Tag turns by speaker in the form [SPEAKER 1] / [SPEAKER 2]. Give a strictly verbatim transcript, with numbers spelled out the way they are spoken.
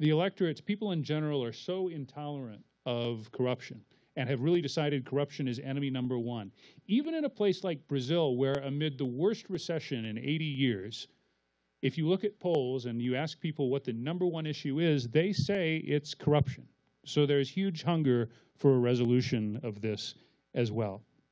[SPEAKER 1] the electorates, people in general, are so intolerant of corruption and have really decided corruption is enemy number one. Even in a place like Brazil, where amid the worst recession in eighty years, if you look at polls and you ask people what the number one issue is, they say it's corruption. So there's huge hunger for a resolution of this as well.